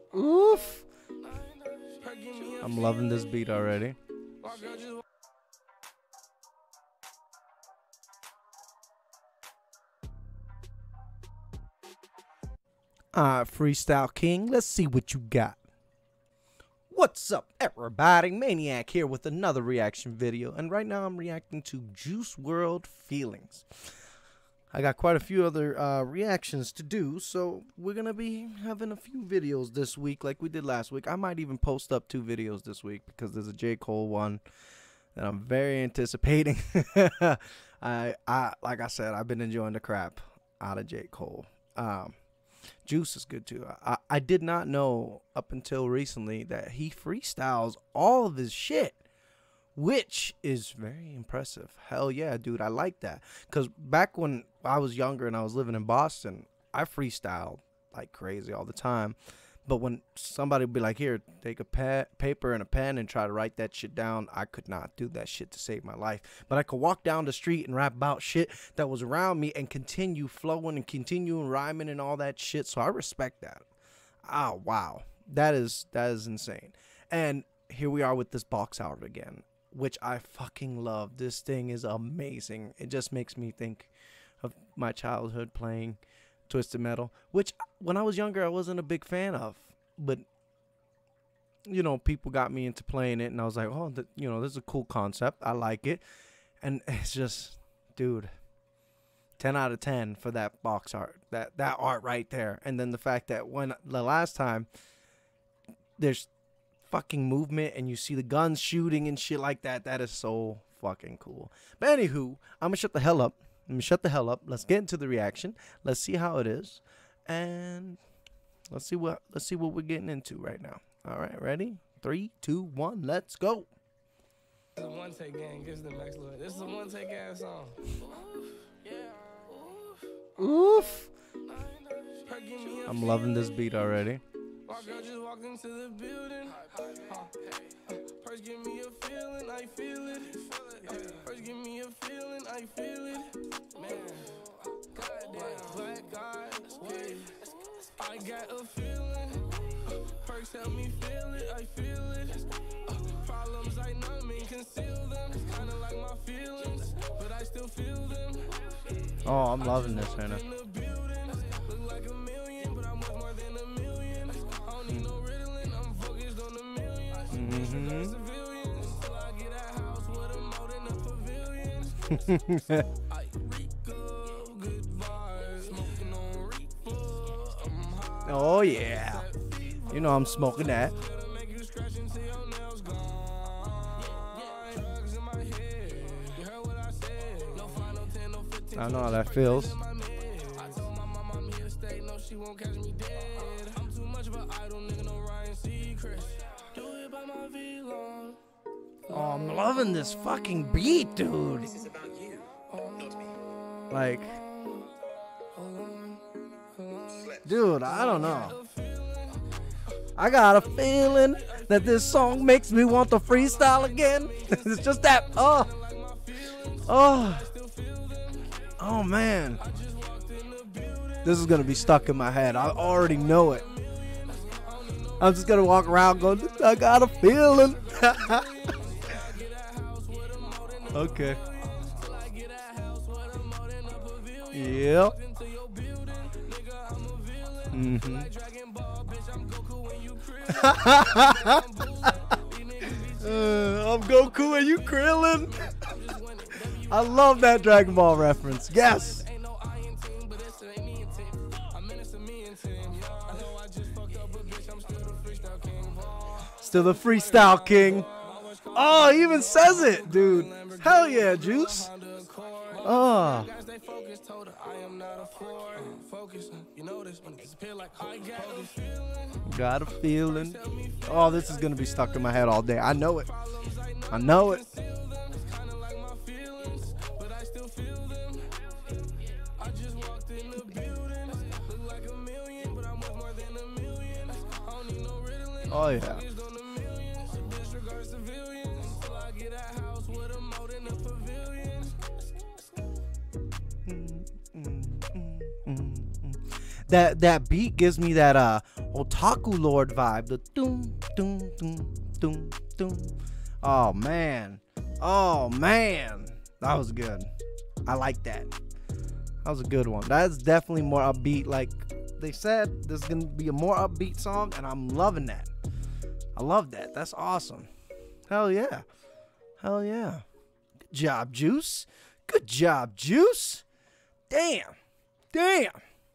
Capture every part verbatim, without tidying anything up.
Oof. I'm loving this beat already. Alright, Freestyle King, let's see what you got. What's up, everybody? Maniac here with another reaction video, and right now I'm reacting to Juice world Feelings. I got quite a few other uh, reactions to do, so we're gonna be having a few videos this week like we did last week. I might even post up two videos this week because there's a J. Cole one that I'm very anticipating. I, I, like I said, I've been enjoying the crap out of J. Cole. Um, Juice is good too. I, I did not know up until recently that he freestyles all of his shit, which is very impressive. Hell yeah, dude, I like that. Because back when I was younger and I was living in Boston, I freestyled like crazy all the time. But when somebody would be like, here, take a pa paper and a pen and try to write that shit down, I could not do that shit to save my life. But I could walk down the street and rap about shit that was around me and continue flowing and continue rhyming and all that shit. So I respect that. Oh, wow. That is, that is insane. And here we are with this box art again, which I fucking love. This thing is amazing. It just makes me think of my childhood playing Twisted Metal, which when I was younger I wasn't a big fan of, but you know, people got me into playing it and I was like, oh, the, you know, this is a cool concept, I like it. And it's just, dude, ten out of ten for that box art, that that art right there. And then the fact that when the last time there's fucking movement and you see the guns shooting and shit like that, that is so fucking cool. But anywho, I'm gonna shut the hell up. Let me shut the hell up. Let's get into the reaction. Let's see how it is, and let's see what let's see what we're getting into right now. All right, ready? Three, two, one, let's go. This is a one take gang. Gives the next look. This is a one take ass song. Oof. I'm loving this beat already. My girl just walked into the building. First give me a feeling, I feel it. First give me a feeling, I feel it. Man, goddamn, black eyes, wait. I got a feeling. First help me feel it, I feel it. Problems I numb and conceal them. Kinda like my feelings, but I still feel them. Oh, I'm loving this right now. Look like a million, but I'm worth more than a million. I don't need no riddling, I'm focused on the millions. Disregard civilians until I get a house with a moat in the pavilion. I reek of good vibes, smoking on reefer. I'm high. Oh yeah, you know I'm smoking that. Make you scratch until your nails gone. Drugs in my head. You heard what I said. No final ten, no fifteen. I know how that feels. She won't catch me dead. I'm too much of an idol, nigga, no Ryan Seacrest. Do it by my V-Long. Oh, I'm loving this fucking beat, dude. This is about you, not me. Like, dude, I don't know. I got a feeling that this song makes me want to freestyle again. It's just that, oh, oh, oh man. This is gonna be stuck in my head. I already know it. I'm just gonna walk around going, I got a feeling. Okay. Yep. Mm-hmm. uh, I'm Goku and you Krillin. I love that Dragon Ball reference. Yes. Still the freestyle king. Oh, he even says it, dude. Hell yeah, Juice. Oh. Got a feeling. Oh, this is gonna be stuck in my head all day. I know it. I know it. Oh yeah. That that beat gives me that uh Otaku Lord vibe. The doom, doom, doom, doom, doom. Oh, man. Oh, man. That was good. I like that. That was a good one. That's definitely more upbeat. Like they said, this is going to be a more upbeat song, and I'm loving that. I love that. That's awesome. Hell yeah. Hell yeah. Good job, Juice. Good job, Juice. Damn. Damn.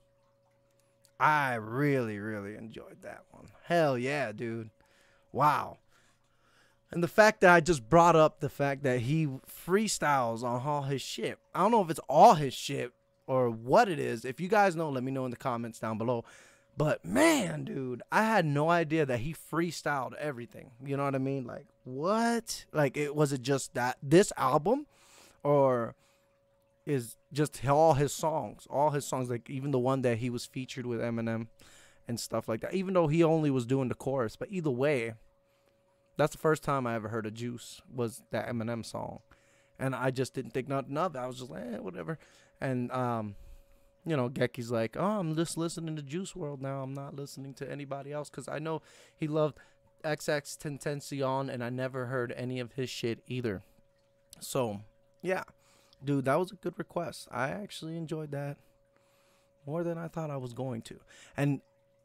I really, really enjoyed that one. Hell yeah, dude. Wow. And the fact that I just brought up the fact that he freestyles on all his shit. I don't know if it's all his shit or what it is. If you guys know, let me know in the comments down below. But man, dude, I had no idea that he freestyled everything. You know what I mean? Like, what? Like, it was it just that this album, or is just all his songs, all his songs, like even the one that he was featured with Eminem and stuff like that. Even though he only was doing the chorus, but either way, that's the first time I ever heard of Juice was that Eminem song, and I just didn't think nothing of it. I was just like, eh, whatever. And um. You know, Gecky's like, oh, I'm just listening to Juice world now. I'm not listening to anybody else. Because I know he loved X X Tentacion, and I never heard any of his shit either. So, yeah. Dude, that was a good request. I actually enjoyed that more than I thought I was going to. And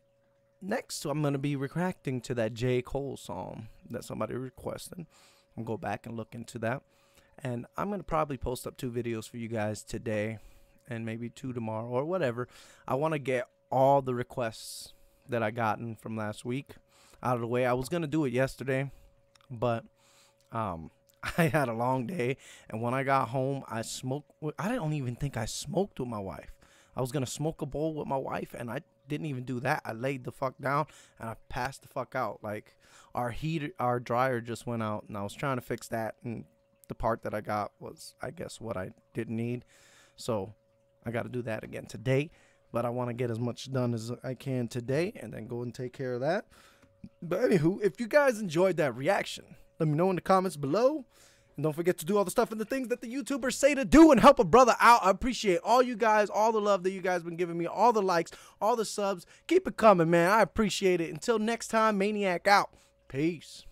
next, I'm going to be reacting to that J. Cole song that somebody requested. I'll go back and look into that. And I'm going to probably post up two videos for you guys today. And maybe two tomorrow or whatever. I want to get all the requests that I gotten from last week out of the way. I was going to do it yesterday, but um, I had a long day. And when I got home, I smoked. I don't even think I smoked with my wife. I was going to smoke a bowl with my wife, and I didn't even do that. I laid the fuck down, and I passed the fuck out. Like, our heater, our dryer just went out, and I was trying to fix that. And the part that I got was, I guess, what I didn't need. So I got to do that again today, but I want to get as much done as I can today and then go and take care of that. But anywho, if you guys enjoyed that reaction, let me know in the comments below. And don't forget to do all the stuff and the things that the YouTubers say to do and help a brother out. I appreciate all you guys, all the love that you guys been giving me, all the likes, all the subs. Keep it coming, man. I appreciate it. Until next time, Maniac out. Peace.